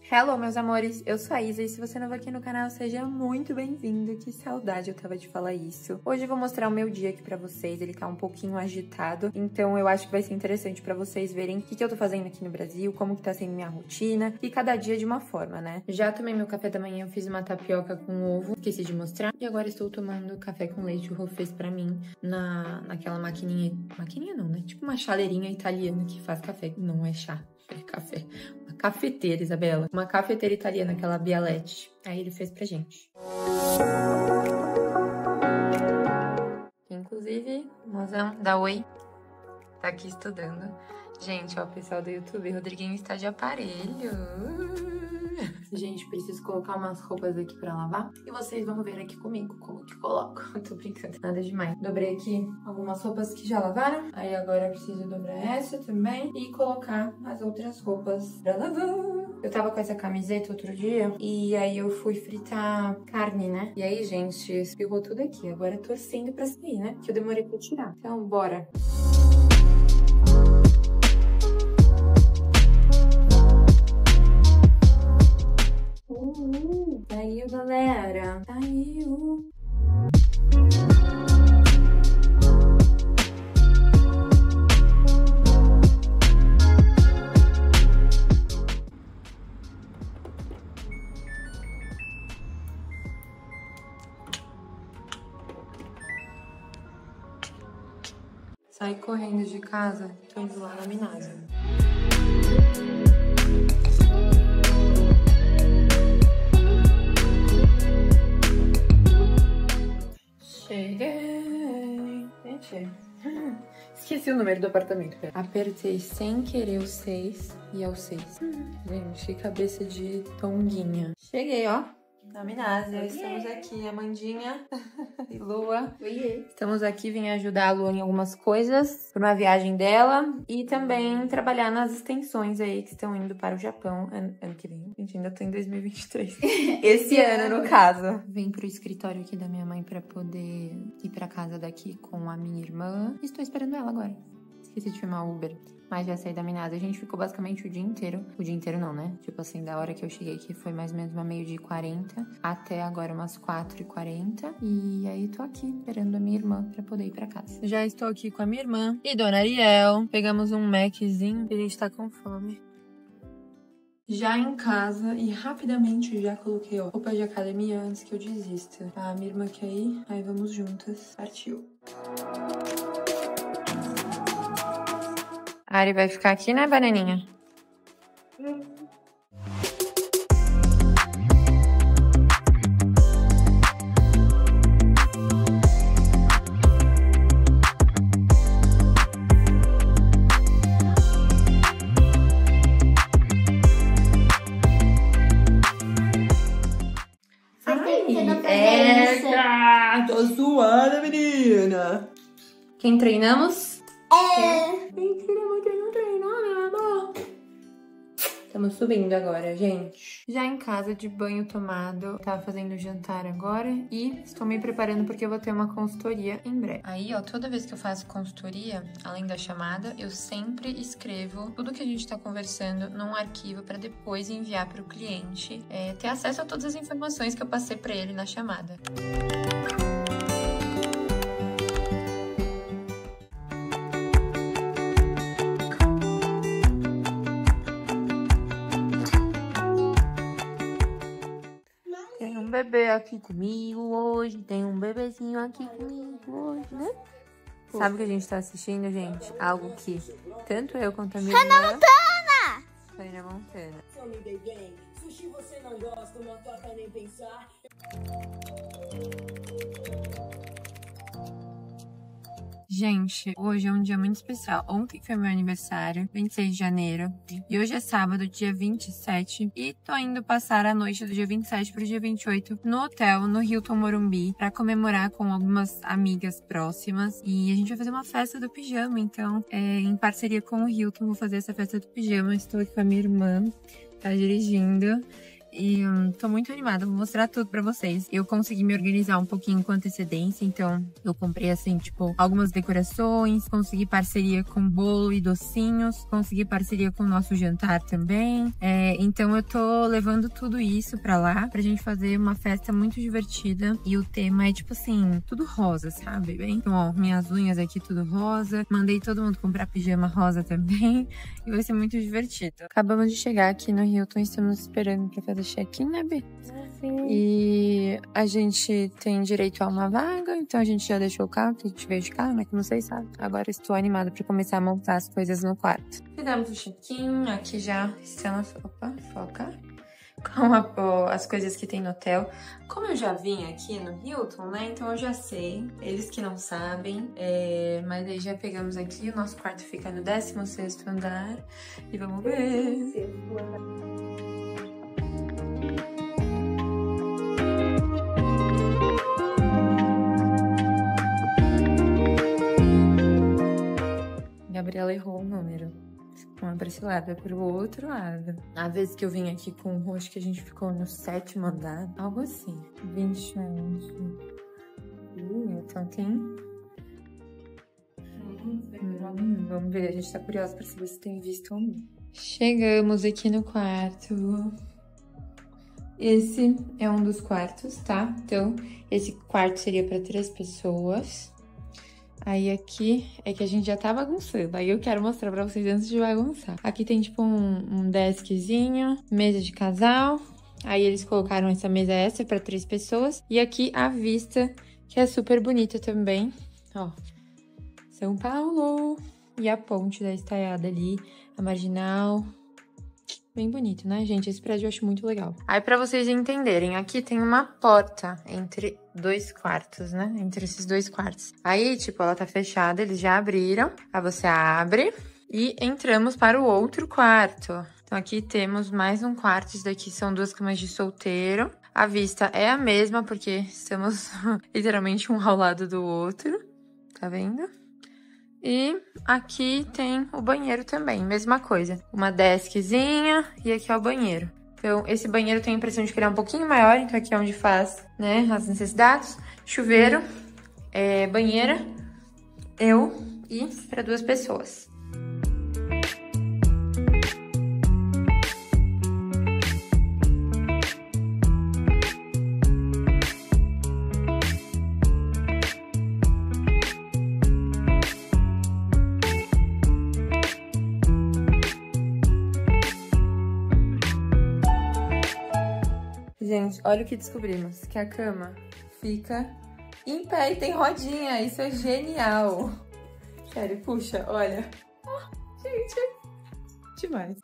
Hello, meus amores, eu sou a Isa e se você é novo aqui no canal, seja muito bem-vindo. Que saudade eu tava de falar isso. Hoje eu vou mostrar o meu dia aqui pra vocês, ele tá um pouquinho agitado, então eu acho que vai ser interessante pra vocês verem o que eu tô fazendo aqui no Brasil, como que tá sendo minha rotina, e cada dia de uma forma, né? Já tomei meu café da manhã, eu fiz uma tapioca com ovo, esqueci de mostrar, e agora estou tomando café com leite, o Rô fez pra mim naquela maquininha não, né? Tipo uma chaleirinha italiana que faz café, não é chá. É café. Uma cafeteira, Isabela. Uma cafeteira italiana, aquela Bialetti. Aí ele fez pra gente. Inclusive, o mozão da Oi tá aqui estudando. Gente, ó, o pessoal do YouTube, Rodriguinho está de aparelho. Gente, preciso colocar umas roupas aqui pra lavar. E vocês vão ver aqui comigo como que coloco. Tô brincando, nada demais. Dobrei aqui algumas roupas que já lavaram. Aí agora eu preciso dobrar essa também. E colocar as outras roupas pra lavar. Eu tava com essa camiseta outro dia. E aí eu fui fritar carne, né? E aí, gente, espirrou tudo aqui. Agora torcendo pra sair, né? Que eu demorei pra tirar. Então, bora. Saiu, galera. Saiu. Saí correndo de casa, tô indo lá na Minasa. Cheguei. Gente, esqueci o número do apartamento. Apertei sem querer o 6 e é o 6. Gente, que cabeça de tonguinha. Cheguei, ó. Na Minásia, estamos aqui, Amandinha e Lua. Oiê. Estamos aqui, vim ajudar a Lua em algumas coisas, por uma viagem dela, e também trabalhar nas extensões aí que estão indo para o Japão ano que vem. Gente, ainda tô em 2023. Esse ano, no caso. Vim pro escritório aqui da minha mãe pra poder ir pra casa daqui com a minha irmã. Estou esperando ela agora. Esqueci de filmar o Uber. Mas já saí da Minasa. A gente ficou basicamente o dia inteiro. O dia inteiro não, né? Tipo assim, da hora que eu cheguei aqui foi mais ou menos uma 12h40. Até agora umas 4h40. E aí tô aqui esperando a minha irmã pra poder ir pra casa. Já estou aqui com a minha irmã e Dona Ariel. Pegamos um Maczinho. A gente tá com fome. Já em casa e rapidamente já coloquei, ó, roupa de academia antes que eu desista. A minha irmã quer ir, aí vamos juntas. Partiu. A Ari vai ficar aqui, né, bananinha? Eita! Tô suando, menina! Quem treinamos? Mentira, mãe, que não treinou, meu amor. Estamos subindo agora, gente. Já em casa, de banho tomado. Tava fazendo jantar agora. E estou me preparando porque eu vou ter uma consultoria em breve. Aí, ó, toda vez que eu faço consultoria, além da chamada, eu sempre escrevo tudo que a gente tá conversando num arquivo para depois enviar para o cliente ter acesso a todas as informações que eu passei para ele na chamada. Tem um bebê aqui comigo hoje, tem um bebezinho aqui comigo hoje, né? Sabe o que a gente tá assistindo, gente? Algo que tanto eu quanto a minha irmã... Hannah Montana! Hannah Montana. Sushi você não gosta, não toca nem pensar. Gente, hoje é um dia muito especial. Ontem foi meu aniversário, 26 de janeiro. E hoje é sábado, dia 27. E tô indo passar a noite do dia 27 pro dia 28 no hotel, no Hilton Morumbi, pra comemorar com algumas amigas próximas. E a gente vai fazer uma festa do pijama. Então, em parceria com o Hilton, vou fazer essa festa do pijama. Estou aqui com a minha irmã, tá dirigindo. e tô muito animada, vou mostrar tudo pra vocês. Eu consegui me organizar um pouquinho com antecedência, então eu comprei assim, tipo, algumas decorações, consegui parceria com bolo e docinhos, consegui parceria com o nosso jantar também. Então eu tô levando tudo isso pra lá, pra gente fazer uma festa muito divertida. E o tema é tipo assim, tudo rosa, sabe? Bem? Então, ó, minhas unhas aqui tudo rosa. Mandei todo mundo comprar pijama rosa também. E vai ser muito divertido. Acabamos de chegar aqui no Hilton, estamos esperando pra fazer check-in, né, Bê? Sim. E a gente tem direito a uma vaga, então a gente já deixou o carro, que a gente veio de carro, né? Como vocês sabem. Agora estou animada pra começar a montar as coisas no quarto. Fizemos o check-in, aqui já estamos... Opa, foca. Com as coisas que tem no hotel. Como eu já vim aqui no Hilton, né? Então eu já sei. Eles que não sabem. Mas aí já pegamos aqui. O nosso quarto fica no 16º andar. E vamos ver. Gabriela errou o número. Não é pra esse lado, é pro outro lado. A vez que eu vim aqui com o rosto, que a gente ficou no 7º andar. Algo assim. 20 anos. Então tem... Vamos ver, a gente tá curiosa pra saber se tem visto ou não. Chegamos aqui no quarto. Esse é um dos quartos, tá? Então, esse quarto seria pra 3 pessoas. Aí aqui é que a gente já tá bagunçando. Aí eu quero mostrar pra vocês antes de bagunçar. Aqui tem tipo um deskzinho, mesa de casal. Aí eles colocaram essa mesa extra pra 3 pessoas. E aqui a vista, que é super bonita também. Ó, São Paulo. E a ponte da Estaiada ali, a Marginal. Bem bonito, né, gente? Esse prédio eu acho muito legal. Aí, pra vocês entenderem, aqui tem uma porta entre 2 quartos, né? Entre esses 2 quartos. Aí, tipo, ela tá fechada, eles já abriram. Aí você abre e entramos para o outro quarto. Então, aqui temos mais um quarto. Isso daqui são 2 camas de solteiro. A vista é a mesma, porque estamos literalmente um ao lado do outro. Tá vendo? E aqui tem o banheiro também, mesma coisa. Uma deskzinha e aqui é o banheiro. Então, esse banheiro tem a impressão de que ele é um pouquinho maior, então aqui é onde faz, né, as necessidades. Chuveiro, banheira, eu e para 2 pessoas. Gente, olha o que descobrimos, que a cama fica em pé e tem rodinha, isso é genial. Sério, puxa, olha. Oh, gente, demais.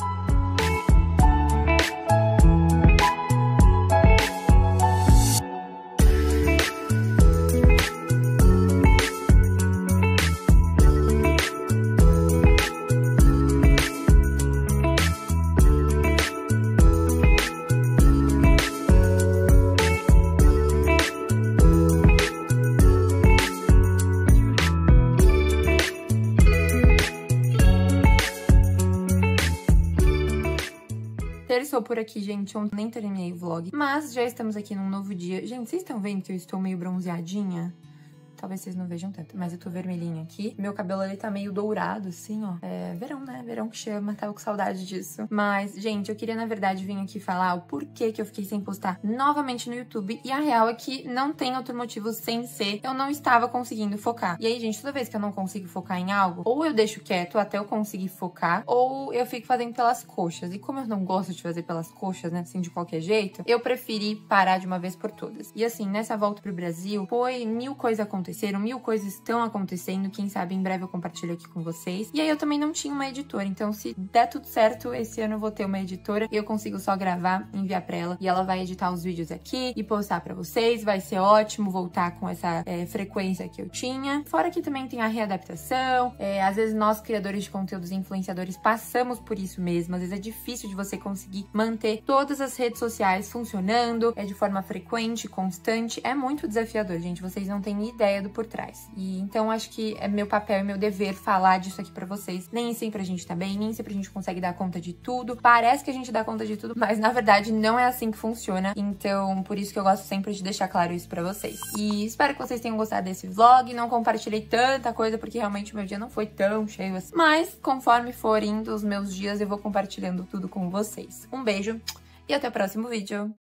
Terçou por aqui, gente. Ontem nem terminei o vlog. Mas já estamos aqui num novo dia. Gente, vocês estão vendo que eu estou meio bronzeadinha? Talvez vocês não vejam tanto, mas eu tô vermelhinha aqui. Meu cabelo, ele tá meio dourado, assim, ó. É verão, né? Verão que chama, tava com saudade disso. Mas, gente, eu queria, na verdade, vir aqui falar o porquê que eu fiquei sem postar novamente no YouTube. E a real é que não tem outro motivo sem ser eu não estava conseguindo focar. E aí, gente, toda vez que eu não consigo focar em algo, ou eu deixo quieto até eu conseguir focar, ou eu fico fazendo pelas coxas. E como eu não gosto de fazer pelas coxas, né, assim, de qualquer jeito, eu preferi parar de uma vez por todas. E assim, nessa volta pro Brasil, foi 1000 coisas aconteceram, 1000 coisas estão acontecendo, quem sabe em breve eu compartilho aqui com vocês. E aí eu também não tinha uma editora, então se der tudo certo, esse ano eu vou ter uma editora e eu consigo só gravar, enviar pra ela e ela vai editar os vídeos aqui e postar pra vocês, vai ser ótimo voltar com essa frequência que eu tinha. Fora que também tem a readaptação, às vezes nós criadores de conteúdos e influenciadores passamos por isso mesmo, às vezes é difícil de você conseguir manter todas as redes sociais funcionando, de forma frequente, constante, é muito desafiador, gente, vocês não têm ideia enredo por trás. E então acho que é meu papel e meu dever falar disso aqui pra vocês. Nem sempre a gente tá bem, nem sempre a gente consegue dar conta de tudo. Parece que a gente dá conta de tudo, mas na verdade não é assim que funciona. Então, por isso que eu gosto sempre de deixar claro isso pra vocês. E espero que vocês tenham gostado desse vlog. Não compartilhei tanta coisa, porque realmente o meu dia não foi tão cheio assim. Mas, conforme for indo os meus dias, eu vou compartilhando tudo com vocês. Um beijo e até o próximo vídeo.